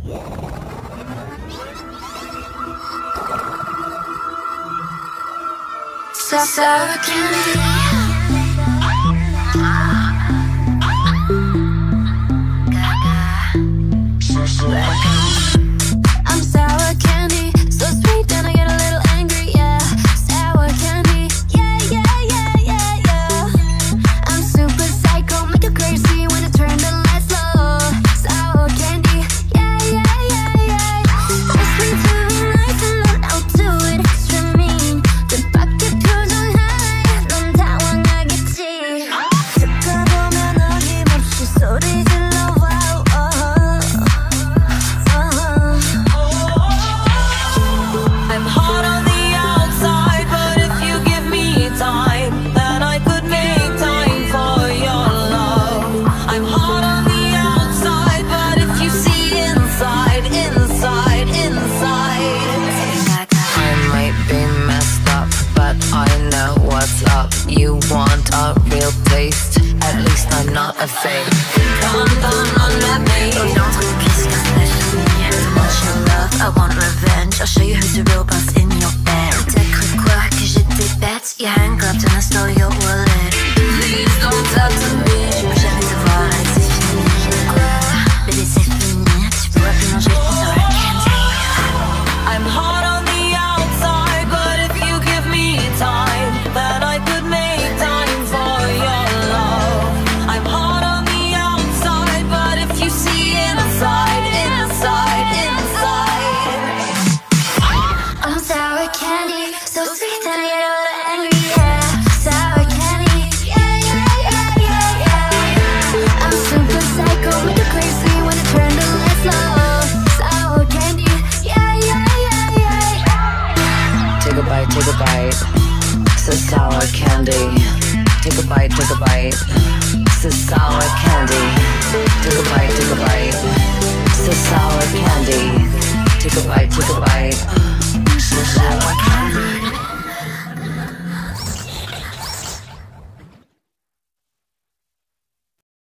Sour candy. I'm sour candy, so sweet then I get a little angry, yeah. Sour candy, yeah, yeah, yeah, yeah, yeah. I'm super psycho, make you crazy when I turn the lights low. Sour candy, yeah, yeah, yeah, yeah. Kiss me to the lights and then I'll do it extra mean. 내 밖에 표정 high, 넌 당황하겠지. 듣다 보면 어김없이 소리 질러. I'm hot on the outside, but if you give me time, then I could make time for your love. I'm hot on the outside, but if you see inside, inside, inside, I might be messed up, but I know what's up. You want a real taste, at least I'm not a fake. Come on, let me. Oh, don't talk kiss, got special need. Too much your love, I want revenge. I'll show you who's the real boss in your bed. T'as cru quoi que j'étais bête? You hang up, then I stole your wallet. Please don't talk to me. Je peux jamais te voir, Alex, c'est fini. Quoi? Bébé, c'est fini. Tu pourras plus manger ton sour candy. I'm hot on the outside, but if you give me time, then I could make time for your love. I'm hot on the outside, but if you see inside, inside, inside, I'm sour candy, so sweet that I get a little angry, yeah. Sour candy, yeah, yeah, yeah, yeah, yeah. I'm super psycho, make you crazy when I turn the lights low. Sour candy, yeah, yeah, yeah, yeah, yeah. take a bite, take a bite. It's a sour candy. Take a bite, take a bite. It's a sour candy. Take a bite, take a bite. It's a sour candy. Take a bite, take a bite.